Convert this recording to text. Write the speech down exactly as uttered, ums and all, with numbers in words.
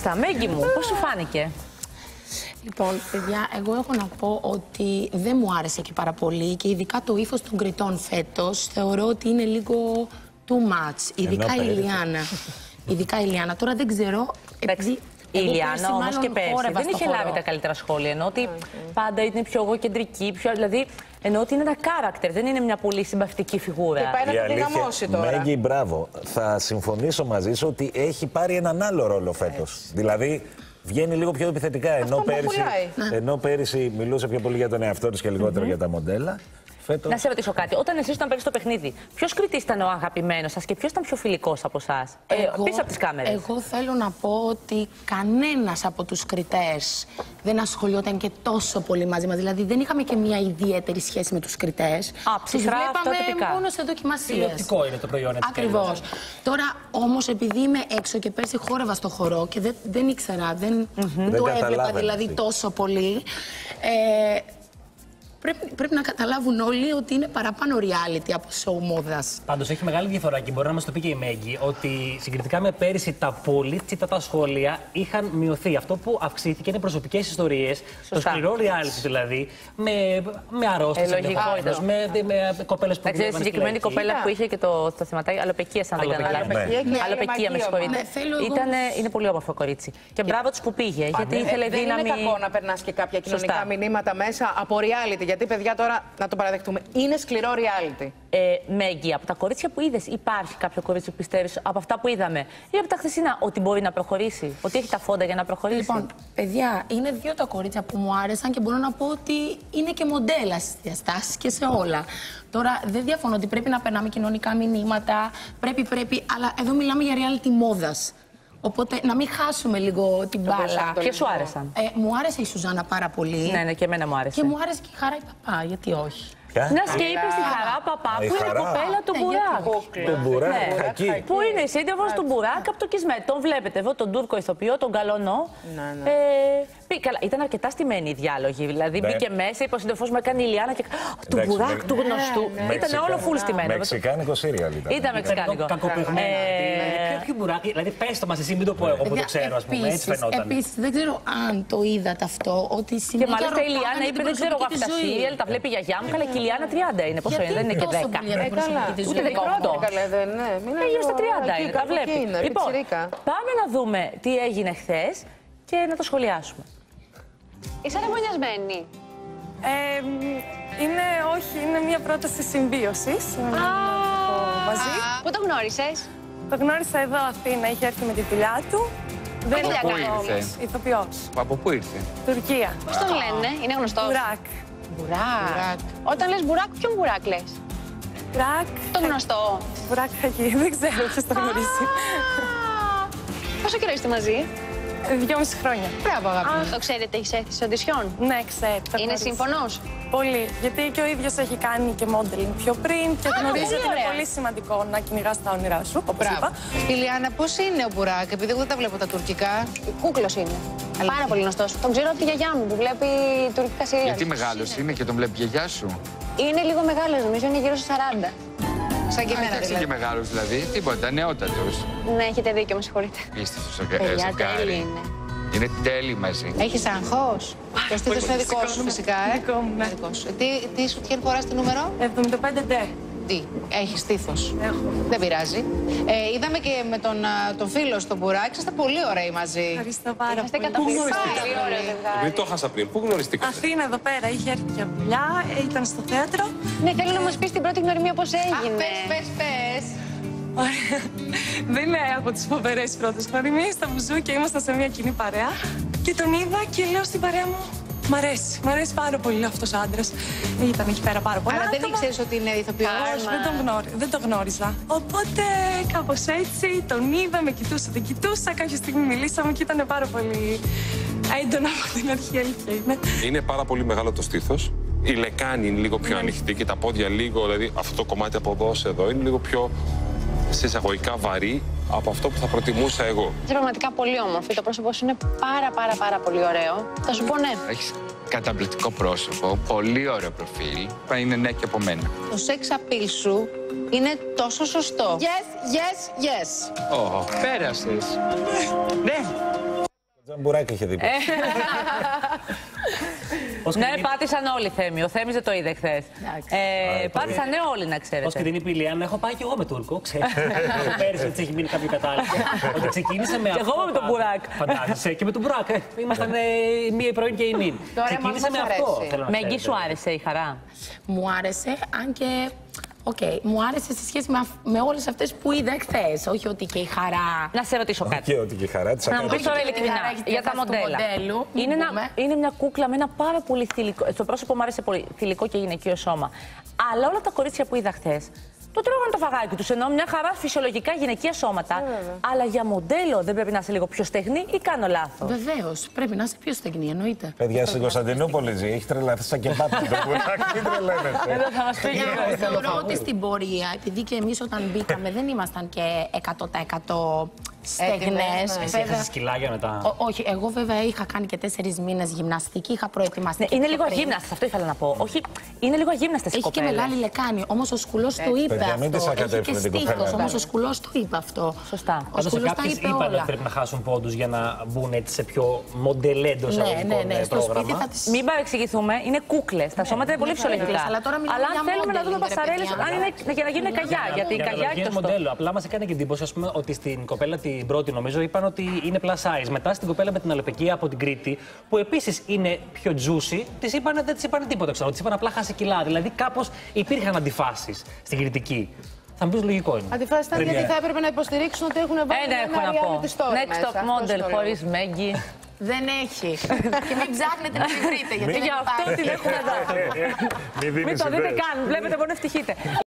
Μάλιστα, Μέγκη μου, πώς σου φάνηκε? Λοιπόν, παιδιά, εγώ έχω να πω ότι δεν μου άρεσε και πάρα πολύ και ειδικά το ύφος των Κρητών φέτος θεωρώ ότι είναι λίγο too much. Ειδικά η Ηλιάνα. Ειδικά η Ηλιάνα. Τώρα δεν ξέρω. Επειδή η Ηλιάνα όμως και πέρσι δεν είχε λάβει τα καλύτερα σχόλια. Ενώ ότι πάντα είναι πιο εγωκεντρική, πιο. Δηλαδή, ενώ ότι είναι ένα character, δεν είναι μια πολύ συμπαθητική φιγούρα. Και πάει να το δυναμώσει τώρα. Μέγκη, μπράβο. Θα συμφωνήσω μαζί σου ότι έχει πάρει έναν άλλο ρόλο φέτος. Δηλαδή, βγαίνει λίγο πιο επιθετικά. Ενώ πέρυσι, ενώ πέρυσι μιλούσε πιο πολύ για τον εαυτό της και λιγότερο mm-hmm. για τα μοντέλα. Φέτος... Να σε ρωτήσω κάτι. Όταν εσείς ήταν πέρυσι στο παιχνίδι, ποιος κριτής ήταν ο αγαπημένος σας και ποιος ήταν πιο φιλικός από εσάς, ε, πίσω από τις κάμερες? Εγώ θέλω να πω ότι κανένας από τους κριτές δεν ασχολιόταν και τόσο πολύ μαζί μας. Δηλαδή δεν είχαμε και μια ιδιαίτερη σχέση με τους κριτές. Α, τους βλέπαμε μόνο σε δοκιμασίες. Τηλεοπτικό είναι το προϊόν. Ακριβώς. Τώρα όμως επειδή είμαι έξω και πέρσι χόρευα στο χορό και δεν, δεν ήξερα, δεν, mm-hmm. δεν το έβλεπα δηλαδή τόσο πολύ. Ε, Πρέπει, πρέπει να καταλάβουν όλοι ότι είναι παραπάνω reality από show μόδας. Πάντως έχει μεγάλη διαφορά και μπορεί να μας το πει και η Μέγκη ότι συγκριτικά με πέρυσι τα πολύ τσιτατά σχόλια είχαν μειωθεί. Αυτό που αυξήθηκε είναι προσωπικές ιστορίες, το σκληρό reality δηλαδή, με, με αρρώστιες, ε, με, με, με κοπέλες που πήγαν. Η συγκεκριμένη κοπέλα που είχε και το, το θεματάκι αλοπαικίας, αν δεν κάνω λάθος. Αλοπαικία, με συγχωρείτε. Είναι πολύ όμορφο κορίτσι. Και μπράβο τους που πήγε, γιατί ήθελε δύναμη. Δεν είναι κακό να περνάς και κάποια κοινωνικά μηνύματα μέσα από reality. Γιατί, παιδιά, τώρα να το παραδεχτούμε, είναι σκληρό reality. Ε, Μέγκη, από τα κορίτσια που είδες, υπάρχει κάποιο κορίτσι που πιστεύεις από αυτά που είδαμε ή από τα χθεσινά ότι μπορεί να προχωρήσει, ότι έχει τα φόντα για να προχωρήσει? Λοιπόν, παιδιά, είναι δύο τα κορίτσια που μου άρεσαν και μπορώ να πω ότι είναι και μοντέλα στις διαστάσεις και σε όλα. Τώρα, δεν διαφωνώ ότι πρέπει να περνάμε κοινωνικά μηνύματα, πρέπει, πρέπει, αλλά εδώ μιλάμε για reality μόδας. Οπότε να μην χάσουμε λίγο την μπάλα. Ποιες σου άρεσαν? Ε, μου άρεσε η Σουζάννα πάρα πολύ. Ναι, ναι, και εμένα μου άρεσε. Και μου άρεσε και η Χαρά η Παπά, γιατί όχι. Να και είπε στη Χαρά Παπά, που είναι κοπέλα του Μπουράκ. Του Μπουράκ, που είναι η σύντροφος του Μπουράκ από το Κισμέτ. Τον βλέπετε εδώ, τον Τούρκο ηθοποιό, τον καλονό. Καλά, ήταν αρκετά στημένοι οι διάλογοι. Δηλαδή μπήκε μέσα, είπε ο σύντροφός μου, έκανε η Ηλιάνα και. Του Μπουράκ, του γνωστού. Ήταν όλο full στημένο. Μεξικάνικο σύριαλ ήταν. Ήταν μεξικάνικο. Κακοποιημένο. Ποιο Μπουράκ, δηλαδή πες το μας εσύ, μην το πω εγώ που το ξέρω, ας πούμε. Έτσι φαινόταν. Επίσης, δεν ξέρω αν το είδατε αυτό, ότι συνέχεια. Και μάλιστα η Ηλιάνα είπε: δεν ξέρω εγώ αυτά τα σύριαλ, τα βλέπει η γιαγιά μου. Καλά, και η Ηλιάνα τριάντα είναι. Πόσο είναι, δεν είναι και δέκα. Ούτε δεκαοκτώ. Έγινε στα τριάντα είναι, τα βλέπει. Λοιπόν, πάμε να δούμε τι έγινε χθες και να το σχολιάσουμε. Είσαι αραβωνιασμένη? Ε, είναι, όχι, είναι μια πρόταση συμβίωσης. Μαζί. Πού το γνώρισες? Το γνώρισα εδώ, Αθήνα, είχε έρθει με τη δουλειά του. Δεν είναι ηθοποιός. Ηθοποιός. Από πού ήρθε? Τουρκία. Πώς τον λένε, είναι γνωστός? Μπουράκ. Μπουράκ. Όταν λες Μπουράκ, ποιον Μπουράκ λες? Μπουράκ. Το γνωστό. Μπουράκ Χαγί, δεν ξέρω ποιος το γνωρίζει. Πόσο καιρό είστε μαζί? Δυόμιση χρόνια. Μπράβο, αγάπη. Το ξέρετε, έχεις έρθει σε οντισιόν? Ναι, ξέρω. Είναι σύμφωνος? Πολύ. Γιατί και ο ίδιος έχει κάνει και modeling πιο πριν και γνωρίζει ότι είναι πολύ σημαντικό να κυνηγάς τα όνειρά σου, όπως είπα. Ηλιάνα, πώς είναι ο Μπουράκ, επειδή εγώ δεν τα βλέπω τα τουρκικά? Κούκλος είναι. Αλήθεια. Πάρα πολύ γνωστός. Τον ξέρω από τη γιαγιά μου που βλέπει τουρκικά σειρά. Γιατί μεγάλος είναι και τον βλέπει η γιαγιά σου? Είναι λίγο μεγάλος, νομίζω είναι γύρω στους σαράντα. Σαν και εμένα δηλαδή. Και μεγάλος δηλαδή, τίποτα, νεότατος. Ναι, έχετε δίκιο, με συγχωρείτε. Είστε στο ζευγάρι. είναι. Είναι τέλει μαζί. Έχεις άγχος? Το στήθος είναι δικό σου φυσικά, ε? Δικό μου, ναι. Τι, τι σου τυχαίνει φοράς τι νούμερο? εβδομήντα πέντε ντε. Τι, έχεις στήθος? Έχω. Δεν πειράζει. Ε, είδαμε και με τον, τον φίλο στον Μπουράκ, είστε πολύ ωραίοι μαζί. Ευχαριστώ πάρα Είστε πολύ. καταπληκτικοί, ωραίο ζευγάρι. Επειδή το χάσα πριν, πού γνωριστήκατε? Αθήνα εδώ πέρα, είχε έρθει για δουλειά, ήταν στο θέατρο. Ναι, θέλω να μας πεις την πρώτη γνωριμία πώς έγινε. Αχ, πες, πες, πες. Ωραία. Δεν είναι από τις φοβερές πρώτες γνωριμίες, στα μπουζούκια ήμασταν σε μια κοινή παρέα και τον είδα και λέω στην παρέα μου: Μ' αρέσει, μ' αρέσει πάρα πολύ αυτός ο άντρας. Ήταν εκεί πέρα πάρα πολλά. Αλλά άτομα. δεν ήξερες ότι είναι ηθοποιός? Όχι, δεν τον, γνώρι... δεν τον γνώριζα. Οπότε κάπως έτσι τον είδα, με κοιτούσα, δεν κοιτούσα. Κάποια στιγμή μιλήσαμε και ήταν πάρα πολύ έντονα από την αρχή, αλήθεια είναι. Είναι πάρα πολύ μεγάλο το στήθος. Η λεκάνη είναι λίγο πιο ανοιχτή και τα πόδια λίγο, δηλαδή αυτό το κομμάτι από εδώ σε εδώ είναι λίγο πιο σε εισαγωγικά βαρύ από αυτό που θα προτιμούσα εγώ. Είσαι πραγματικά πολύ όμορφη. Το πρόσωπό σου είναι πάρα πάρα πάρα πολύ ωραίο. Θα σου πω ναι. Έχεις καταπληκτικό πρόσωπο, πολύ ωραίο προφίλ. Θα είναι ναι και από μένα. Το σεξ appeal σου είναι τόσο σωστό. Yes, yes, yes. Ω, πέρασες. Ναι. Μπουράκι είχε δίπλα. Ναι, πάτησαν όλοι οι Θέμη. Ο Θέμης δεν το είδε χθες. Ε, πάτησαν όλοι, να ξέρετε. Ως και την είπε η Λιάννα, έχω πάει κι εγώ με Τούρκο. Ξέρετε. Πέρυσι έτσι έχει μείνει κάποιο κατάλληλο. Ότι ξεκίνησε με αυτό. Και εγώ με τον Μπουράκ. Φαντάζεσαι. Και με τον Μπουράκ. Ήμασταν μία η πρωί και η νυν. Ξεκίνησε με αυτό. Μεγκή, σου άρεσε η Χαρά? Μου άρεσε, αν και. Οκ, okay. Μου άρεσε σε σχέση με, με όλες αυτές που είδα εχθές. Όχι ότι και η Χαρά. Να σε ρωτήσω κάτι. Και ότι και η Χαρά της να μου πεις τώρα ειλικρινά για τα μοντέλα. Είναι, ένα, είναι μια κούκλα με ένα πάρα πολύ θηλυκό. Στο πρόσωπο μου άρεσε πολύ θηλυκό και γυναικείο σώμα. Αλλά όλα τα κορίτσια που είδα χθες το τρώγανε το φαγάκι τους, ενώ μια χαρά φυσιολογικά γυναικεία σώματα. Yeah. Αλλά για μοντέλο δεν πρέπει να είσαι λίγο πιο στεγνή ή κάνω λάθος? Βεβαίως, πρέπει να είσαι πιο στεγνή, εννοείται. Παιδιά, στην Κωνσταντινούπολη ζει, έχει τρελαθεί σαν κεμπάπ. Μην τρελαίνεστε. Εδώ θα μας πει. Θεωρώ ότι στην πορεία, επειδή και εμείς όταν μπήκαμε δεν ήμασταν και εκατό τοις εκατό στεγνές. Εσύ έχασες κιλάκια μετά? Όχι, εγώ βέβαια είχα κάνει και τέσσερις μήνες γυμναστική, είχα προετοιμαστεί. Είναι λίγο αγύμναστες, αυτό ήθελα να πω. Όχι, είναι λίγο αγύμναστες οι κοπέλες. Έχει και μεγάλη λεκάνη, όμως ο σκουλός το είπε. Έχει και στήθος, όμως ο σκουλός το είπε αυτό. Σωστά. Ο σκουλός τα είπε όλα. Είπαν πρέπει να χάσουν πόντους για να μπουν έτσι σε πιο μοντελέντο πρόγραμμα. Μην παρεξηγηθούμε, είναι κούκλες. Τα σώματα είναι πολύ φυσιολογικά. Αλλά αν θέλουμε να δούμε πασαρέλες, για να γίνουν καγιά. Γιατί η καγιά έχει το μοντέλο. Απλά μας έκανε και εντύπωση ότι στην κοπέλα την πρώτη νομίζω είπαν ότι είναι plus size. Μετά στην κοπέλα με την αλοπεκία από την Κρήτη, που επίσης είναι πιο juicy, της είπαν, δεν της είπαν τίποτα. Ξέρω, της είπαν απλά χάσει κιλά. Δηλαδή κάπως υπήρχαν αντιφάσεις στην κριτική. Θα μου πεις λογικό είναι. Αντιφάσεις ήταν γιατί θα έπρεπε να υποστηρίξουν ότι έχουν βάλει ένα reality story. Next top model χωρίς Μέγκη. Δεν έχει. Και μην ψάχνετε να τη βρείτε. Γιατί γι' αυτό την έχουμε εδώ. Μην το δείτε καν. Βλέπετε μόνο ευτυχείτε.